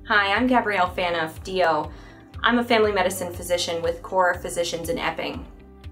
Hi, I'm Gabrielle Phaneuf, DO. I'm a family medicine physician with Core Physicians in Epping.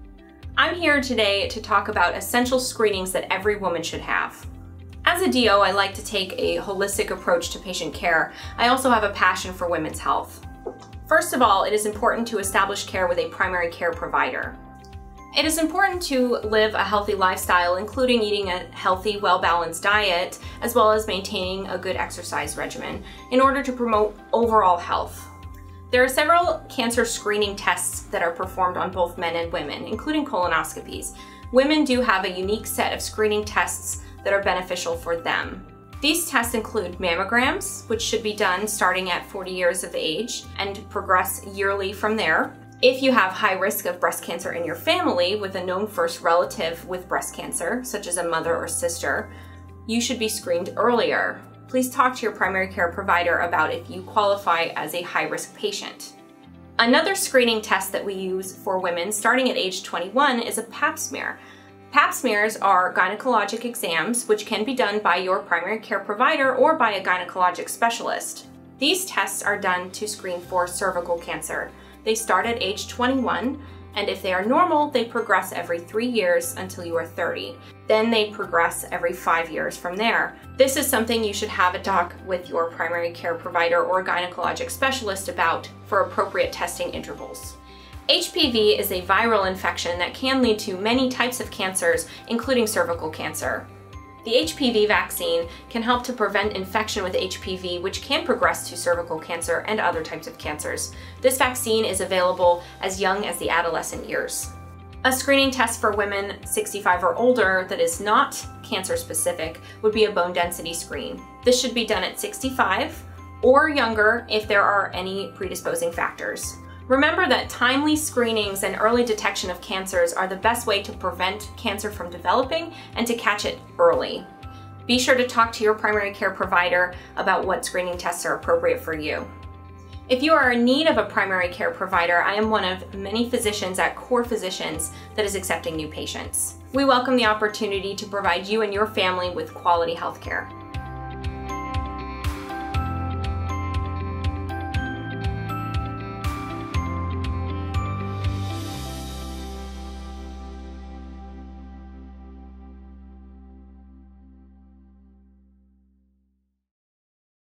I'm here today to talk about essential screenings that every woman should have. As a DO, I like to take a holistic approach to patient care. I also have a passion for women's health. First of all, it is important to establish care with a primary care provider. It is important to live a healthy lifestyle, including eating a healthy, well-balanced diet, as well as maintaining a good exercise regimen in order to promote overall health. There are several cancer screening tests that are performed on both men and women, including colonoscopies. Women do have a unique set of screening tests that are beneficial for them. These tests include mammograms, which should be done starting at 40 years of age and progress yearly from there. If you have high risk of breast cancer in your family with a known first relative with breast cancer, such as a mother or sister, you should be screened earlier. Please talk to your primary care provider about if you qualify as a high-risk patient. Another screening test that we use for women starting at age 21 is a pap smear. Pap smears are gynecologic exams which can be done by your primary care provider or by a gynecologic specialist. These tests are done to screen for cervical cancer. They start at age 21, and if they are normal, they progress every 3 years until you are 30. Then they progress every 5 years from there. This is something you should have a talk with your primary care provider or gynecologic specialist about for appropriate testing intervals. HPV is a viral infection that can lead to many types of cancers, including cervical cancer. The HPV vaccine can help to prevent infection with HPV, which can progress to cervical cancer and other types of cancers. This vaccine is available as young as the adolescent years. A screening test for women 65 or older that is not cancer specific would be a bone density screen. This should be done at 65 or younger if there are any predisposing factors. Remember that timely screenings and early detection of cancers are the best way to prevent cancer from developing and to catch it early. Be sure to talk to your primary care provider about what screening tests are appropriate for you. If you are in need of a primary care provider, I am one of many physicians at Core Physicians that is accepting new patients. We welcome the opportunity to provide you and your family with quality health care.